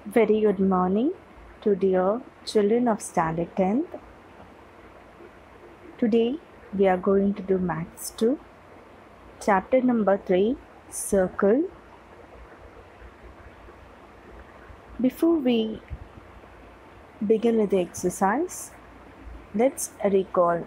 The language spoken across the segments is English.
Very good morning to dear children of standard 10th. Today we are going to do maths 2, chapter number 3, circle. Before we begin with the exercise, let's recall.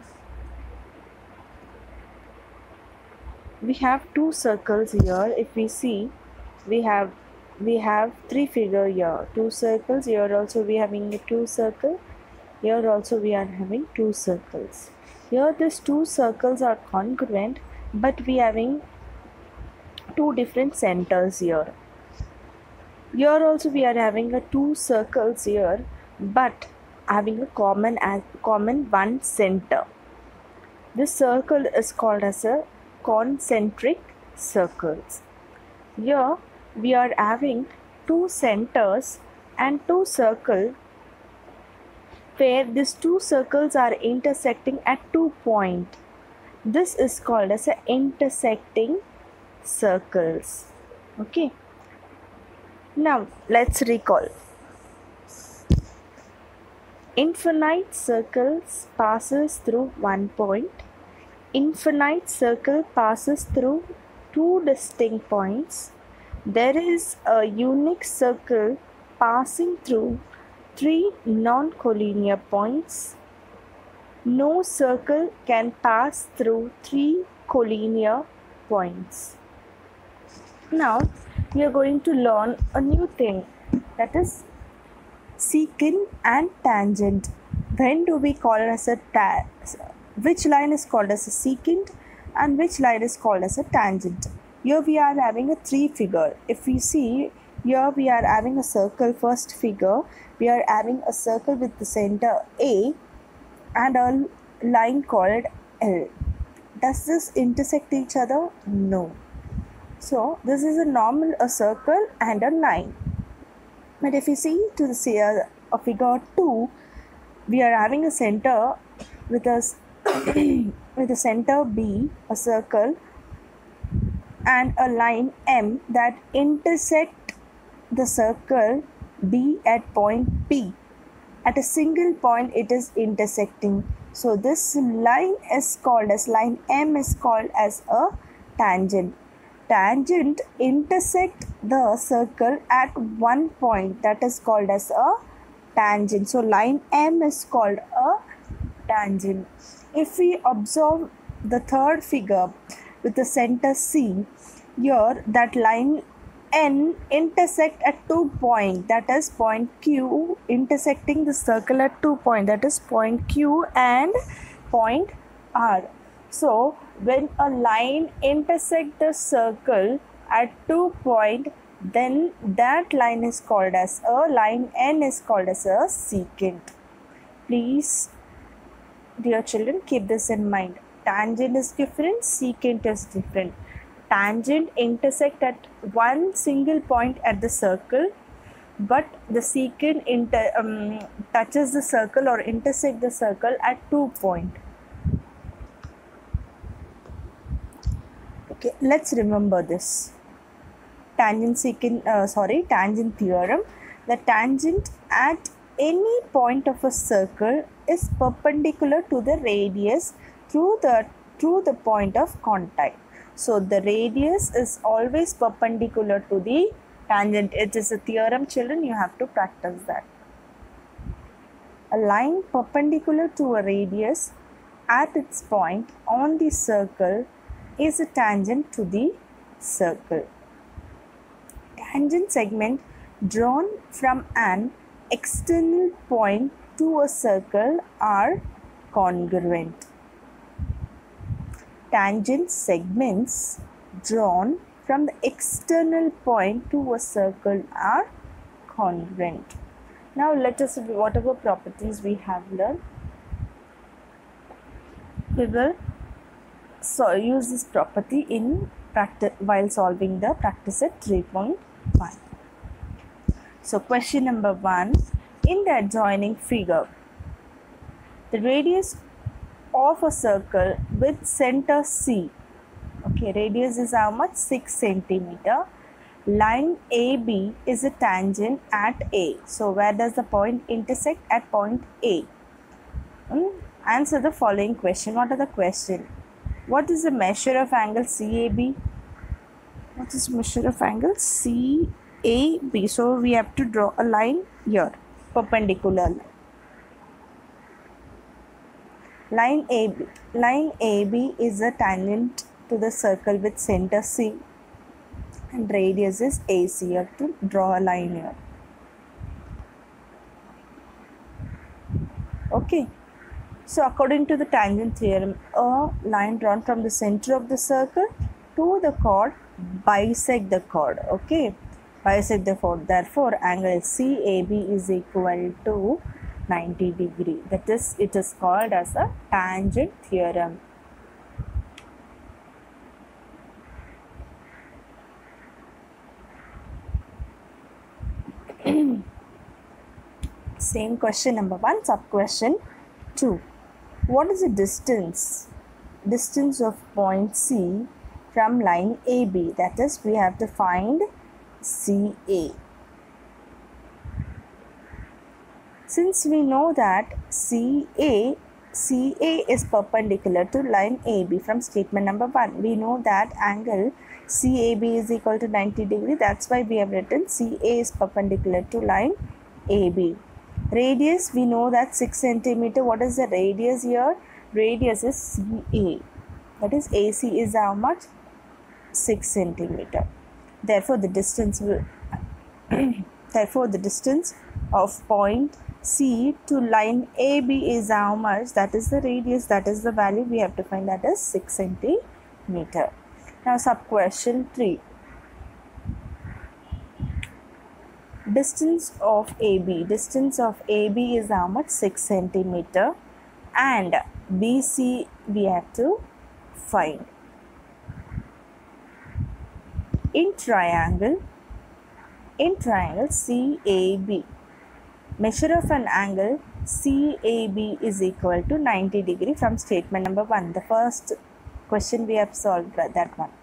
We have two circles here. If we see, we have three figure here, two circles. Here also we are having a two circle. Here also we are having two circles. Here these two circles are congruent, but we are having two different centers here. Here also we are having a two circles here, but having a common one center. This circle is called as a concentric circles. Here we are having two centers and two circles where these two circles are intersecting at 2 points. This is called as a intersecting circles. Okay. Now let's recall. Infinite circles passes through 1 point. Infinite circle passes through two distinct points. There is a unique circle passing through three non-collinear points. No circle can pass through three collinear points. Now we are going to learn a new thing, that is secant and tangent. When do we call it as a which line is called as a secant and which line is called as a tangent? Here we are having a three figure. If we see, here we are having a circle. First figure, we are having a circle with the center A and a line called L. Does this intersect each other? No. So this is a circle and a line. But if you see to the figure 2, we are having a center with a with a center B, a circle, and a line M that intersect the circle B at point P. At a single point it is intersecting. So this line is called as line M is called as a tangent. Tangent intersect the circle at one point, that is called as a tangent. So line M is called a tangent. If we observe the third figure with the center C, here that line N intersect at 2 points, that is point Q, intersecting the circle at 2 points, that is point Q and point R. So when a line intersect the circle at 2 points, then that line is called as line N is called as a secant. Please, dear children, keep this in mind. Tangent is different, secant is different. Tangent intersect at one single point at the circle, but the secant touches the circle or intersect the circle at 2 points. Okay, let's remember this. Tangent theorem. The tangent at any point of a circle is perpendicular to the radius through the point of contact. So the radius is always perpendicular to the tangent. It is a theorem, children. You have to practice that. A line perpendicular to a radius at its point on the circle is a tangent to the circle. Tangent segment drawn from an external point to a circle are congruent. Tangent segments drawn from the external point to a circle are congruent. Now let us, whatever properties we have learned, we will use this property in practice while solving the practice at 3.1. So question number 1, in the adjoining figure, the radius of a circle with center C, okay, radius is how much? 6 centimeter, line AB is a tangent at A. So where does the point intersect? At point A. Answer the following question. What are the question? What is the measure of angle CAB? What is measure of angle CAB? So we have to draw a line here, perpendicular line. Line AB is a tangent to the circle with center C and radius is AC. You have to draw a line here. Okay. So according to the tangent theorem, a line drawn from the center of the circle to the chord bisect the chord. Okay, bisect the chord. Therefore, angle CAB is equal to 90 degree. That is, it is called as a tangent theorem. Same question number 1, sub question 2. What is the distance of point C from line AB? That is, we have to find CA. Since we know that CA is perpendicular to line AB from statement number 1, we know that angle CAB is equal to 90 degree. That's why we have written CA is perpendicular to line AB. Radius, we know that 6 centimeter. What is the radius here? Radius is CA. That is, AC is how much? 6 centimeter. Therefore, the distance will therefore the distance of point C to line AB is how much? That is the radius. That is the value we have to find. That is 6 centimeter. Now, sub question 3. Distance of AB. Distance of AB is how much? 6 centimeter. And BC we have to find. In triangle CAB, measure of an angle CAB is equal to 90 degree from statement number 1. The first question we have solved, that one.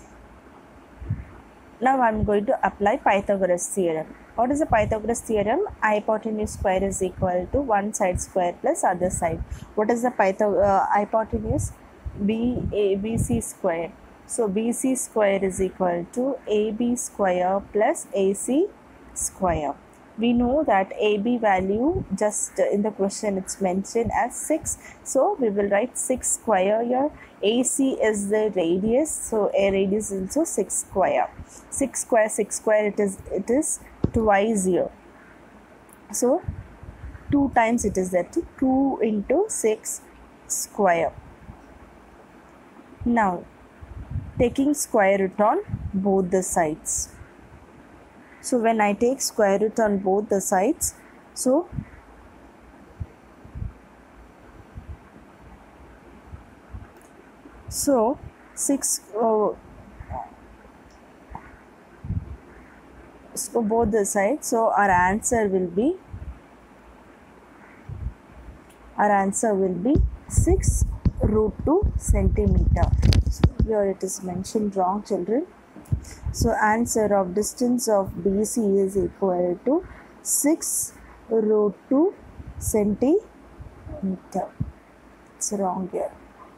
Now I am going to apply Pythagoras theorem. What is the Pythagoras theorem? Hypotenuse square is equal to one side square plus other side. What is the hypotenuse? BC square. So BC square is equal to AB square plus AC square. We know that AB value, just in the question it's mentioned as 6. So we will write 6 square here. AC is the radius. So a radius is also 6 square. 6 square it is twice here. So 2 times it is that 2 into 6 square. Now taking square root on both the sides. So when I take square root on both the sides, so So 6 so both the sides. So our answer will be 6 root 2 centimeter. So here it is mentioned wrong, children. So answer of distance of BC is equal to 6 root 2 centimeter. It's wrong here.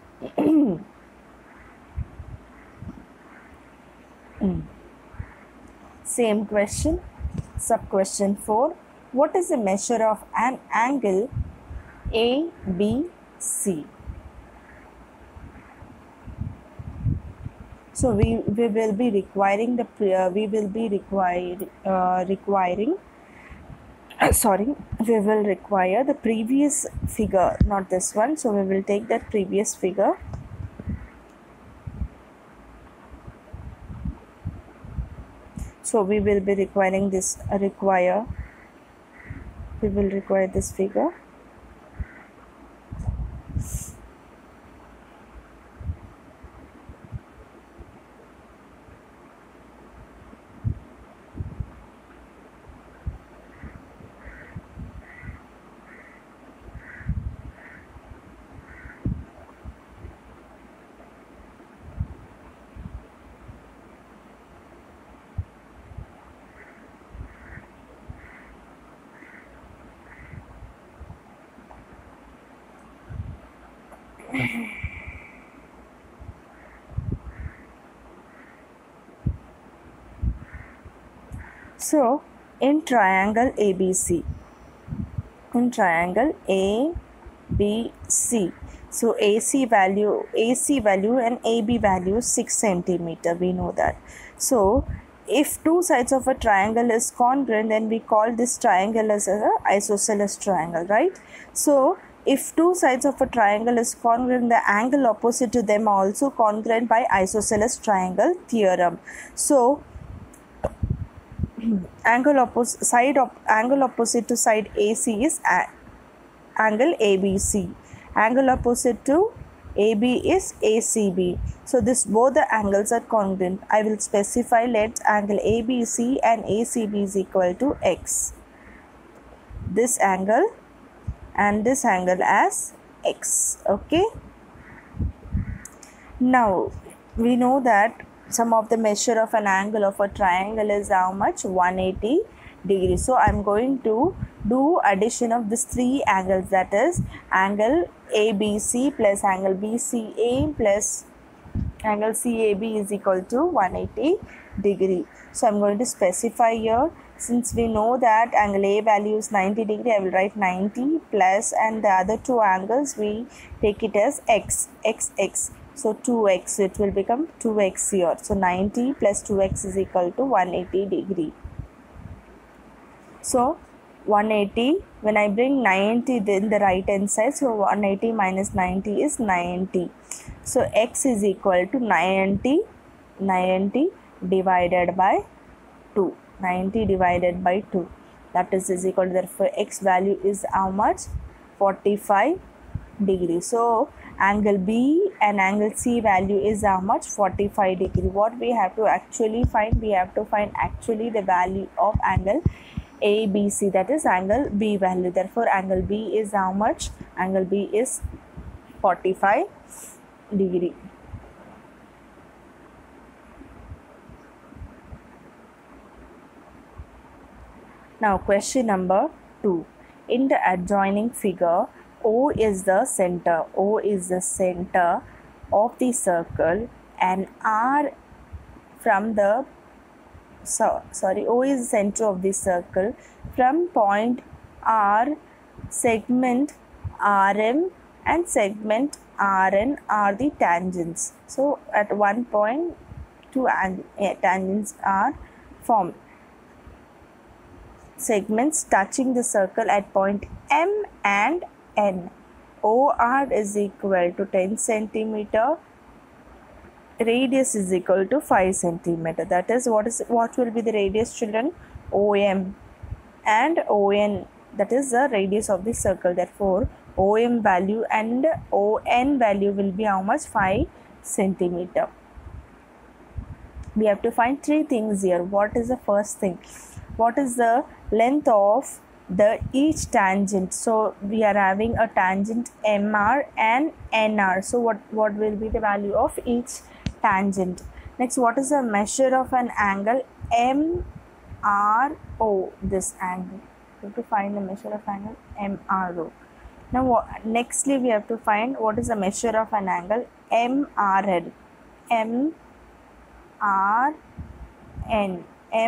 Same question, sub question 4. What is the measure of an angle ABC? So we will be requiring the we will require the previous figure, not this one. So we will take that previous figure. So we will be requiring this we will require this figure. So in triangle ABC, in triangle ABC, so AC value and AB value is 6 centimeter, we know that. So if two sides of a triangle is congruent, then we call this triangle as an isosceles triangle, right? So if two sides of a triangle is congruent, the angle opposite to them are also congruent by isosceles triangle theorem. So angle opposite to side AC is angle ABC. Angle opposite to AB is ACB. So this both the angles are congruent. I will specify, let angle ABC and ACB is equal to X. This angle and this angle as X. Okay. Now we know that sum of the measure of an angle of a triangle is how much? 180 degrees. So I am going to do addition of these three angles, that is angle ABC plus angle BCA plus angle CAB is equal to 180 degree. So I am going to specify here, since we know that angle A value is 90 degree, I will write 90 plus, and the other two angles we take it as X. So 2x, it will become 2x here. So 90 plus 2x is equal to 180 degree. So 180, when I bring 90 in the right hand side, so 180 minus 90 is 90. So x is equal to 90 divided by 2. 90 divided by 2. That is equal to, therefore x value is how much? 45 degrees. So angle B and angle C value is how much? 45 degree. What we have to actually find? We have to find actually the value of angle ABC, that is angle B value. Therefore angle B is how much? Angle B is 45 degree. Now question number 2. In the adjoining figure, O is the center. O is the center of the circle, and R from the O is the center of the circle. From point R, segment RM and segment RN are the tangents. So at one point, two tangents are formed. Segments touching the circle at point M and N. OR is equal to 10 centimeter. Radius is equal to 5 centimeter. That is, what will be the radius, children? OM and ON. That is the radius of the circle. Therefore, OM value and ON value will be how much? 5 centimeter. We have to find three things here. What is the first thing? What is the length of each tangent? So we are having a tangent MR and NR. So what will be the value of each tangent? Next, what is the measure of an angle MRO? This angle. We have to find the measure of angle MRO. Now nextly we have to find what is the measure of an angle MRN. MRN.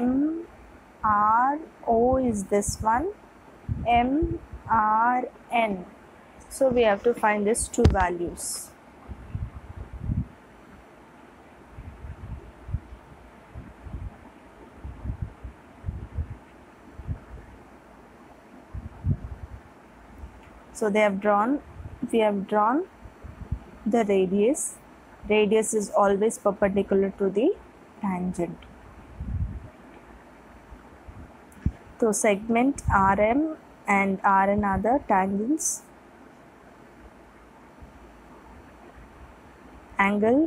MRO is this one. MRN. So we have to find these two values. So we have drawn the radius. Radius is always perpendicular to the tangent. So segment RM and RN are the tangents. Angle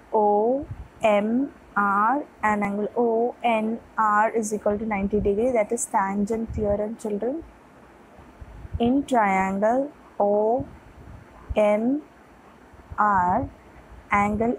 OMR and angle ONR is equal to 90 degree. That is tangent theorem, children. In triangle OMR, angle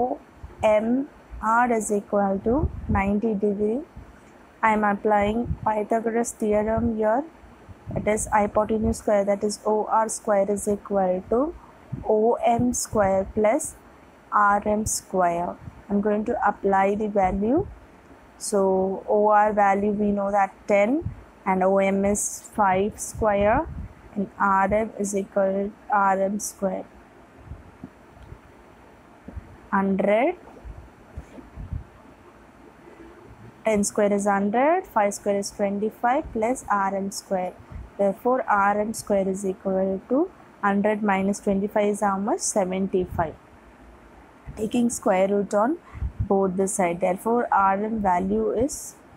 OMR is equal to 90 degree. I am applying Pythagoras theorem here. It is hypotenuse square, that is OR square is equal to OM square plus RM square. I am going to apply the value. So OR value we know that 10 and OM is 5 square and RM is equal to RM square. 100, 10 square is 100, 5 square is 25 plus RM square. Therefore RM square is equal to 100 minus 25 is how much? 75. Taking square root on both the side. Therefore RM value is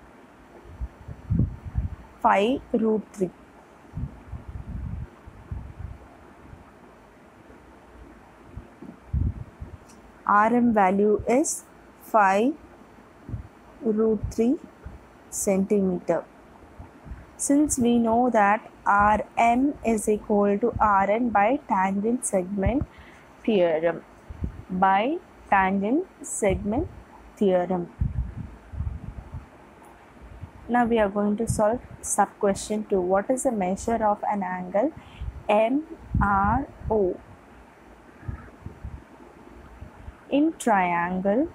5 root 3. RM value is 5 root 3 centimeter. Since we know that RM is equal to Rn by tangent segment theorem. By tangent segment theorem. Now we are going to solve sub question 2. What is the measure of an angle MRO? In triangle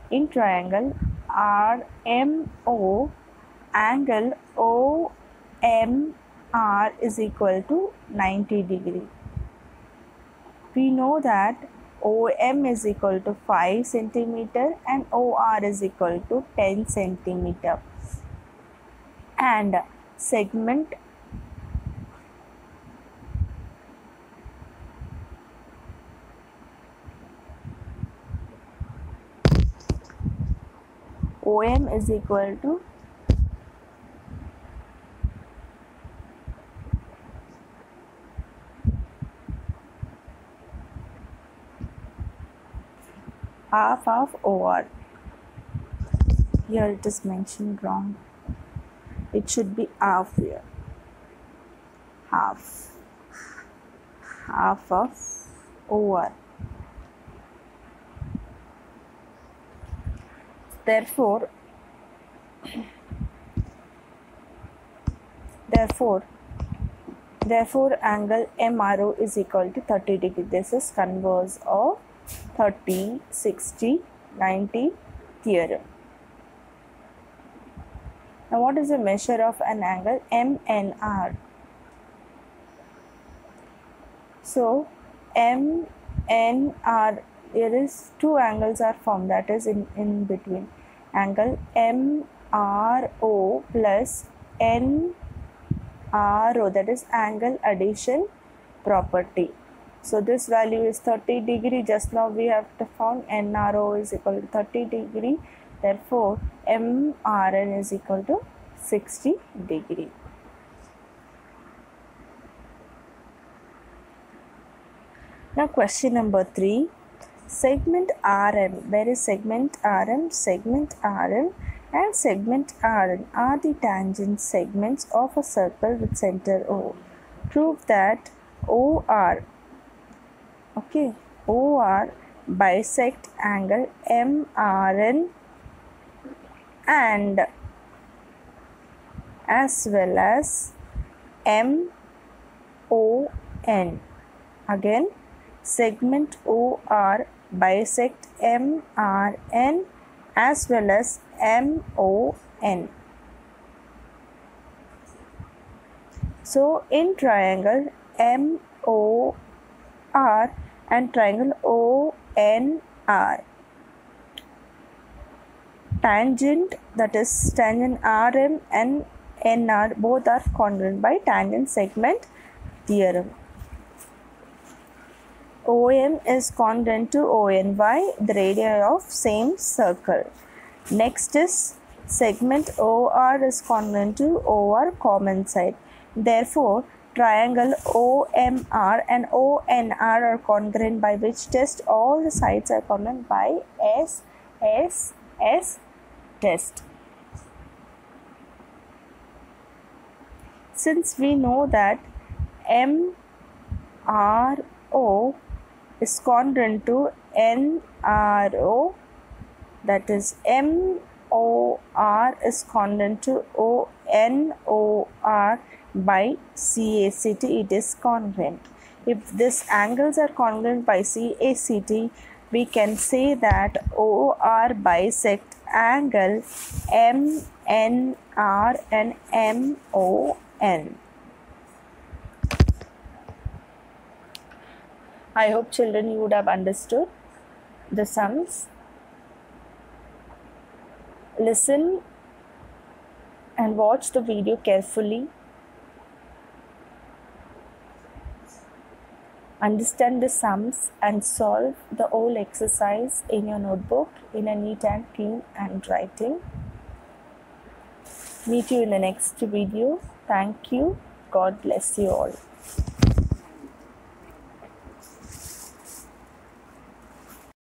RMO, angle OMR is equal to 90 degree. We know that OM is equal to 5 centimeter and OR is equal to 10 centimeter. And segment OM is equal to half of OR. Here it is mentioned wrong. It should be half here. Half of OR. Therefore angle MRO is equal to 30 degree. This is converse of 30, 60, 90 theorem. Now what is the measure of an angle MNR? So MNR, there is two angles are formed, that is in between. Angle MRO plus NRO, that is angle addition property. So this value is 30 degree. Just now we have found NRO is equal to 30 degree. Therefore MRN is equal to 60 degree. Now question number 3. Segment RM. Where is segment RM? Segment RM and segment Rn are the tangent segments of a circle with center O. Prove that OR bisect angle MRN and as well as MON. Again, segment OR bisect MRN as well as MON. So in triangle MOR and triangle ONR, tangent, that is tangent RM and NR, both are congruent by tangent segment theorem. OM is congruent to ONY, the radii of same circle. Next is segment OR is congruent to OR common side. Therefore, triangle OMR and ONR are congruent, by which test all the sides are congruent by S test. Since we know that MRO is congruent to NRO, that is MOR is congruent to ONOR by CACT, it is congruent. If these angles are congruent by CACT, we can say that OR bisect angle MNR and MON. I hope children you would have understood the sums. Listen and watch the video carefully. Understand the sums and solve the whole exercise in your notebook in a neat and clean handwriting. Meet you in the next video. Thank you. God bless you all.